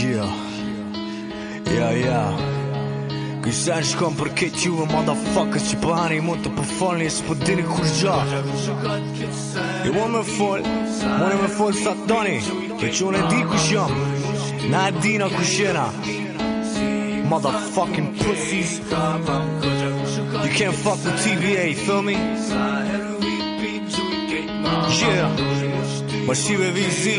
Yeah, Ky sen shkon për këtë juve motherfuckers që pëhani mund të përfolni e s'po dini kur gja. I mund me fol sa të doni, që që unë e di kush jam, na e dina kush jena. Motherfucking pussies, you can't fuck with TVA, feel me? Yeah, ma shive vizi,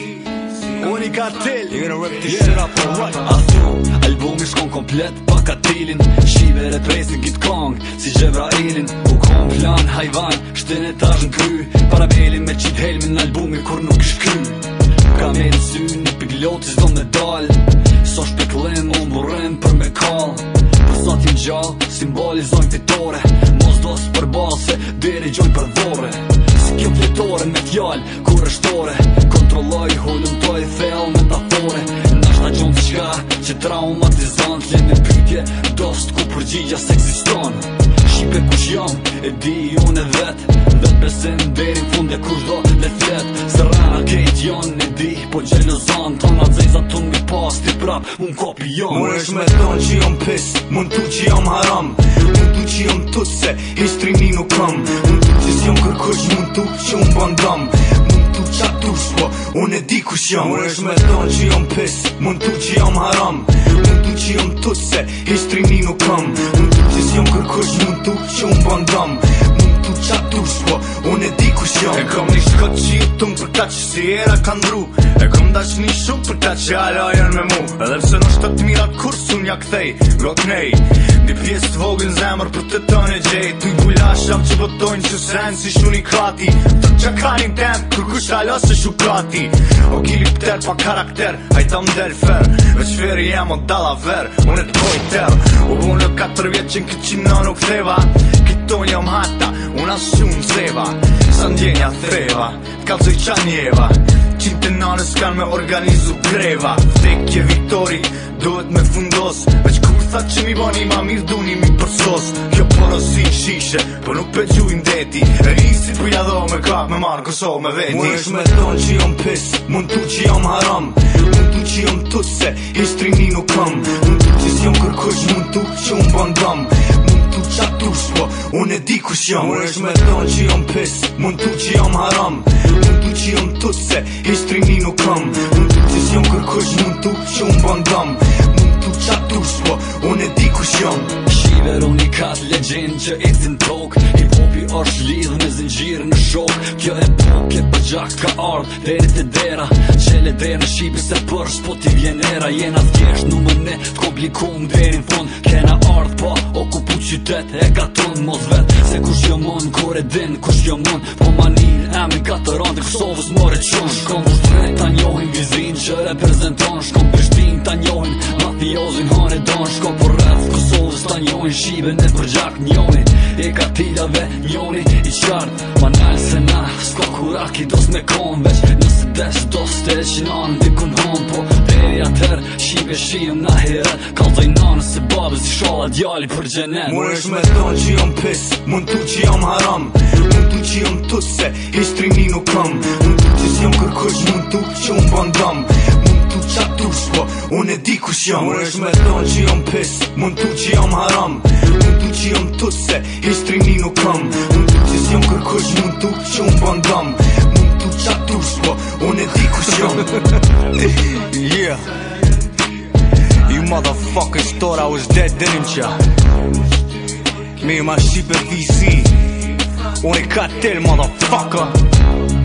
unë I Kartel, you gonna rip this shit up or what? Albumi shkon komplet pa Kartelin, shive represin kit kong si Gjebrailin. U kom plan hajvan, shten etaj në kry, para belin me qit helmin në albumi kur nuk ish kry. Ka me në syn, një pigloti zdo me dal, so shpeklim, unë burrim për me kall. Për sot jem gjall, simbolizojnë fitore, mos dos për base, deri gjoj për dhore. Si kjo fletore me fjall, kur ështore, kontrolloj, hullumtoj, thell, metafore. Nashta gjonë të qka, që traumatizant, le me pytje, dost ku përgjigja s'eksiston. Shqipe kush jam, e di unë e vet, vet besim deri në fundje kush do le flet. Se rana kejt jon e di, po gjelozan, tona dzejza tun mi pas, ti prap, unë kopi jon. Mund është me thonë që jom pis, mund tu që jom haram, mund tu që jom tut se hishtrini nuk kam, mund tu që s'jom kërkush, mund tu që unë bandam, mund tu që atush, po unë e di kush jam. Mund është me thonë që jom pis, mund tu që jom haram, mund tu që jom tut se hishtrini nuk kam, mund tu që s'jom kërkush, mund tu që unë bandam, mund tu që atush, po unë e di kush jam. E kom një shkot që jutun për ta që si era ka ndru, e kom dash një shumë për ta që ala janë me mu, edhe pse në shtot mirat kur sun ja kthej, got nej. Një pjesë të vogën zemër për të tënë e gjej, tu I bulasham që botojnë që sen si shuni krati, të që kanin tem, kur kush alo se shukati. O kilipter pa karakter, hajta m'del fer, veç feri jem o dalla ver, unë e t'boj ter. U bu në 4 vjet që në këtë qina nuk theva, këton jam hata, unë as shumë zeva, sa ndjenja theva, t'kalzoj qanjeva, qinë të nanës kanë me organizu greva. Vdekje Viktori, duhet me fundos, veç kur tha që mi bani ma mirë duni mi përsos. Kjo porosi shishe, po nuk pe gjujnë deti, e risi për jadho me kap me marë Kosovë me veti. Mund është me thonë që jom pis, mund tu që jom haram, mund tu që jom tut se hishtrini nuk kam, mund tu që s'jom kërkush, mund tu që unë bandam, mund tu që atush, po unë e di kush jam. Mund është me thonë që jom pis, mund tu që jom haram, mund tu që jom tut se hishtrini nuk kam, mund tu që s'jom kërkush, mund tu që unë bandam, mund tu që atush, po unë e di kush jam. Shiver unikat, legend që ecin tok, hip-hopi është lidh me zingjirë në shok. Kjo epoke për gjak ka ardh, deri të dera, qele der në Shqipi se për s'po t'i vjen era. Jena thjesht numër ne, t'komplikum deri në fund, kena ardh po, okupu qytet, e ka ton mos vet, se kush jo mon, kur e din, kush jo mon, po manil, emri ka të randë, Kosovës more qon. Shkom Vushtrejt ta njohin vizin që reprezenton, shkom Prishtin ta njohin, mafiozin hane don, shkom për rreth Kosovës ta njohin, Shqipen e për gjak njohin, e Kartelave njoni I qartë, ma nalë se na, s'ko kuraki dos me kon, veç nëse des dos të e qinanë dikun hon, po deri atër, Shqipe shijëm na heret, kalzoj nanë se babës I shala djali për gjenet. Mund është me thonë që jom pis, mund tu që jom haram, mund tu që jom tut se hishtrini nuk kam, mund tu që s'jom kërkush, mund tu që unë bandam, mund tu që atush, po unë e di kush jam. Mund është me thonë që jom pis, mund tu që jom haram, mund tu që jom tut se hishtrini nuk kam, mund tu që s'jom kërkush, mund tu që unë bandam, mund tu që atush, po unë e di kush jam. Yeah, you motherfuckers thought I was dead, didn't ya? Me and my sheep at VC, unë I Kartel, motherfucker.